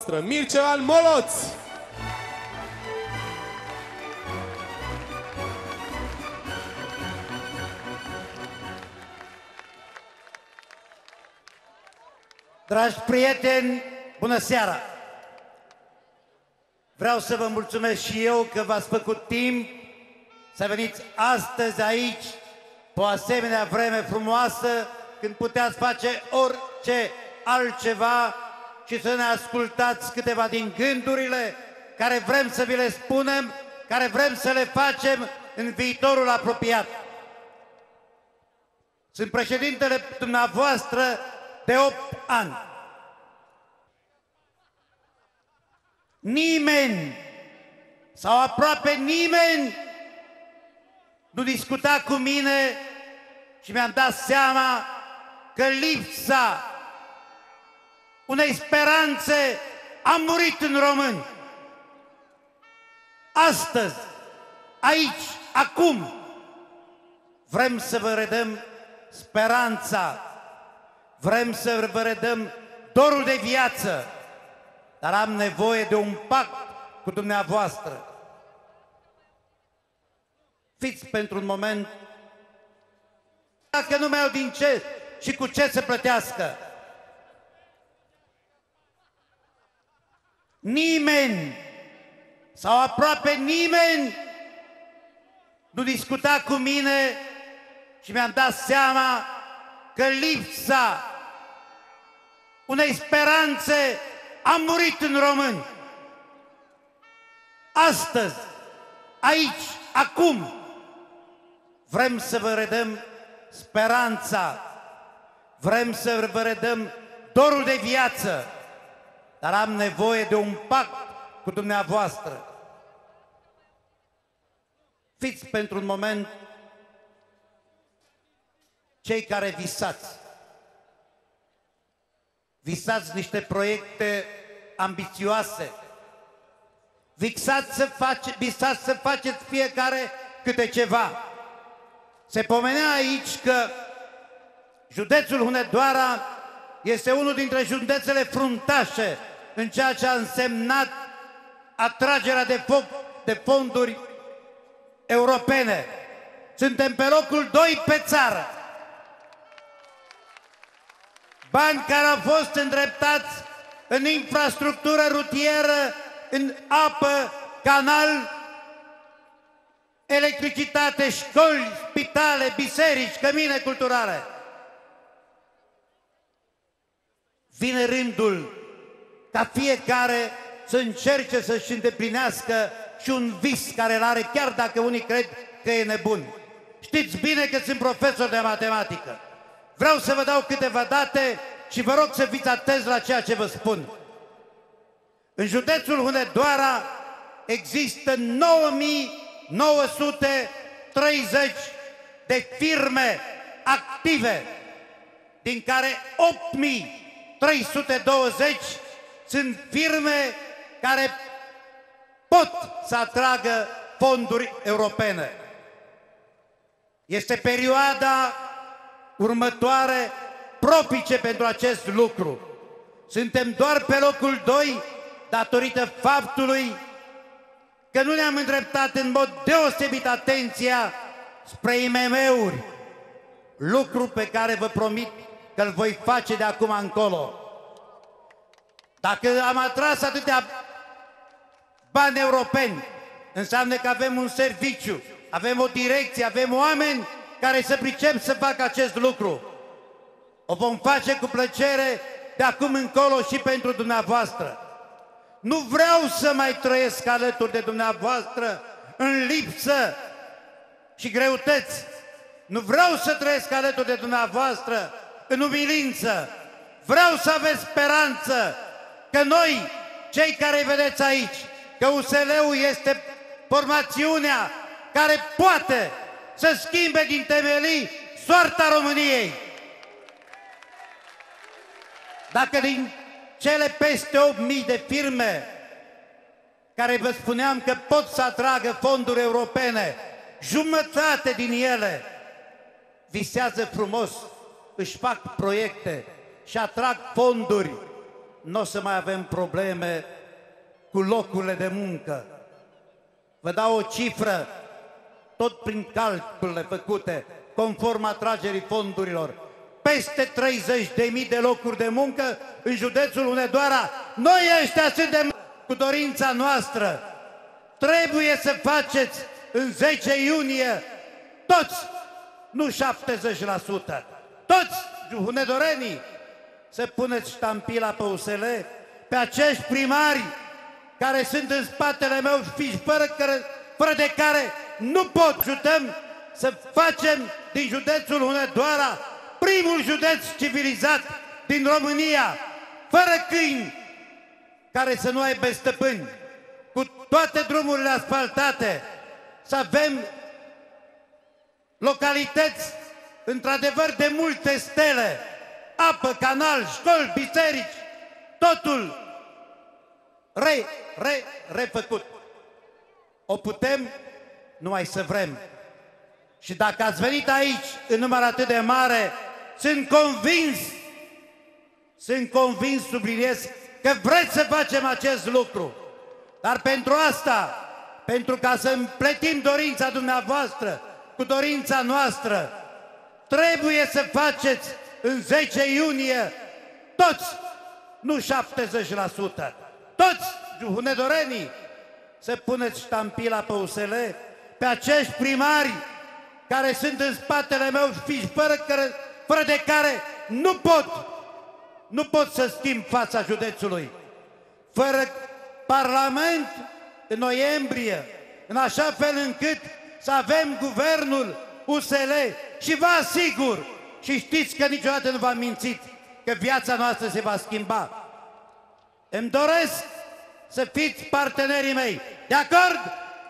dumneavoastră, Mircea Moloț. Dragi prieteni, bună seara! Vreau să vă mulțumesc și eu că v-ați făcut timp să veniți astăzi aici, pe o asemenea vreme frumoasă, când puteați face orice altceva și să ne ascultați câteva din gândurile care vrem să vi le spunem, care vrem să le facem în viitorul apropiat. Sunt președintele dumneavoastră de 8 ani. Nimeni sau aproape nimeni nu discuta cu mine și mi-am dat seama că lipsa unei speranțe a murit în români. Astăzi, aici, acum, vrem să vă redăm speranța, vrem să vă redăm dorul de viață, dar am nevoie de un pact cu dumneavoastră. Fiți pentru un moment, dacă nu mai au din ce și cu ce să plătească. Nimeni sau aproape nimeni nu discuta cu mine și mi-am dat seama că lipsa unei speranțe a murit în români. Astăzi, aici, acum, vrem să vă redăm speranța, vrem să vă redăm dorul de viață, dar am nevoie de un pact cu dumneavoastră. Fiți pentru un moment cei care visați. Visați niște proiecte ambițioase. Visați să faceți fiecare câte ceva. Se pomenea aici că județul Hunedoara este unul dintre județele fruntașe în ceea ce a însemnat atragerea de fonduri europene. Suntem pe locul 2 pe țară. Bani care au fost îndreptați în infrastructură rutieră, în apă, canal, electricitate, școli, spitale, biserici, cămine culturale. Vine rândul ca fiecare să încerce să-și îndeplinească și un vis care îl are, chiar dacă unii cred că e nebun. Știți bine că sunt profesor de matematică. Vreau să vă dau câteva date și vă rog să fiți atenți la ceea ce vă spun. În județul Hunedoara există 9930 de firme active, din care 8320 sunt firme care pot să atragă fonduri europene. Este perioada următoare propice pentru acest lucru. Suntem doar pe locul 2 datorită faptului că nu ne-am îndreptat în mod deosebit atenția spre IMM-uri, lucru pe care vă promit că îl voi face de acum încolo. Dacă am atras atâtea bani europeni, înseamnă că avem un serviciu, avem o direcție, avem oameni care să pricep să facă acest lucru. O vom face cu plăcere de acum încolo și pentru dumneavoastră. Nu vreau să mai trăiesc alături de dumneavoastră în lipsă și greutăți. Nu vreau să trăiesc alături de dumneavoastră în umilință. Vreau să aveți speranță că noi, cei care vedeți aici, că USL-ul este formațiunea care poate să schimbe din temelii soarta României. Dacă din cele peste 8.000 de firme care vă spuneam că pot să atragă fonduri europene, jumătate din ele visează frumos, își fac proiecte și atrag fonduri, nu o să mai avem probleme cu locurile de muncă. Vă dau o cifră, tot prin calculele făcute, conform atragerii fondurilor. Peste 30.000 de locuri de muncă în județul Hunedoara. Noi ăștia suntem cu dorința noastră. Trebuie să faceți în 10 iunie toți, nu 70%, toți hunedorenii să puneți ștampila pe USL, pe acești primari care sunt în spatele meu și fără de care nu pot. Ajutăm să facem din județul Hunedoara primul județ civilizat din România, fără câini care să nu aibă stăpâni, cu toate drumurile asfaltate, să avem localități într-adevăr de multe stele, apă, canal, școli, biserici, totul refăcut. O putem numai să vrem. Și dacă ați venit aici în număr atât de mare, sunt convins, subliniez, că vreți să facem acest lucru. Dar pentru asta, pentru ca să împletim dorința dumneavoastră cu dorința noastră, trebuie să faceți în 10 iunie toți, nu 70%, toți hunedorenii să puneți ștampila pe USL, pe acești primari care sunt în spatele meu și fără de care nu pot să schimb fața județului. Fără Parlament în noiembrie, în așa fel încât să avem guvernul USL și vă asigur, și știți că niciodată nu v-am mințit, că viața noastră se va schimba. Îmi doresc să fiți partenerii mei. De acord?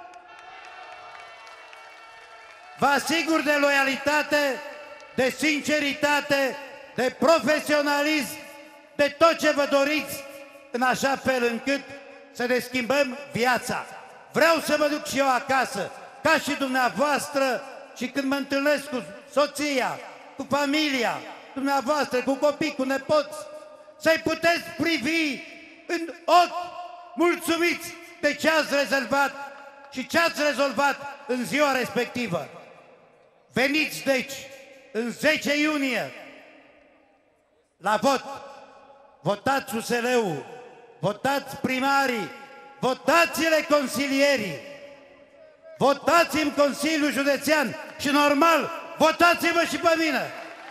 Vă asigur de loialitate, de sinceritate, de profesionalism, de tot ce vă doriți, în așa fel încât să ne schimbăm viața. Vreau să mă duc și eu acasă, ca și dumneavoastră, și când mă întâlnesc cu soția, cu familia dumneavoastră, cu copii, cu nepoți, să-i puteți privi în ochi mulțumiți de ce ați rezolvat și ce ați rezolvat în ziua respectivă. Veniți deci în 10 iunie la vot, votați USL-ul, votați primarii, votați-le consilierii, votați-mi Consiliul Județean și normal, votați-mă și pe mine.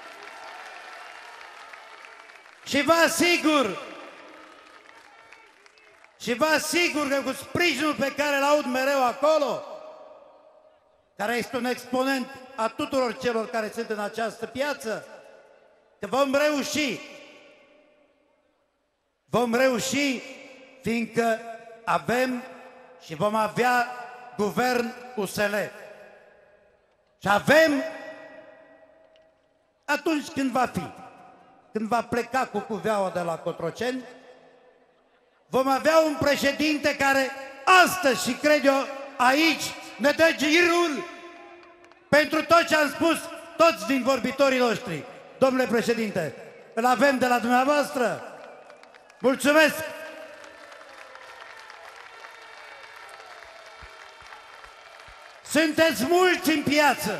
Și vă asigur că cu sprijinul pe care îl aud mereu acolo, care este un exponent a tuturor celor care sunt în această piață, că vom reuși, fiindcă avem și vom avea guvern USL. Și avem, atunci când va pleca cu cuveaua de la Cotroceni, vom avea un președinte care astăzi, și cred eu aici, ne dă girul pentru tot ce am spus toți din vorbitorii noștri. Domnule președinte, îl avem de la dumneavoastră. Mulțumesc! Sunteți mulți în piață.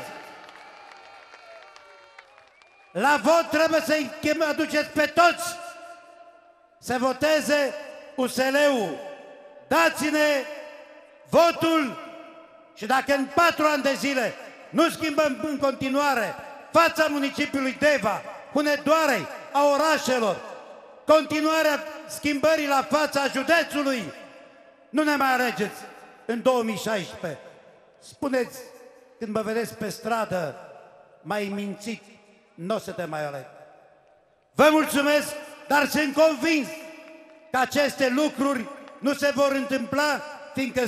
La vot trebuie să-i aduceți pe toți să voteze USL-ul. Dați-ne votul și dacă în 4 ani de zile nu schimbăm în continuare fața municipiului Deva, Hunedoarei, a orașelor, continuarea schimbării la fața județului, nu ne mai alegeți în 2016. Spuneți, când mă vedeți pe stradă, mai mințit, nu o să te mai aleg. Vă mulțumesc, dar sunt convins că aceste lucruri nu se vor întâmpla, fiindcă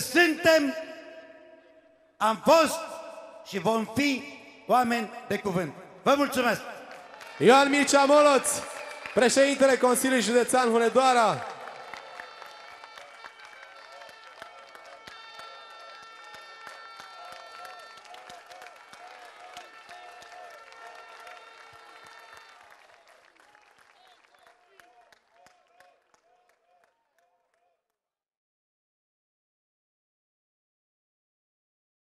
am fost și vom fi oameni de cuvânt. Vă mulțumesc! Ioan Mircea Moloț, președintele Consiliului Județean Hunedoara.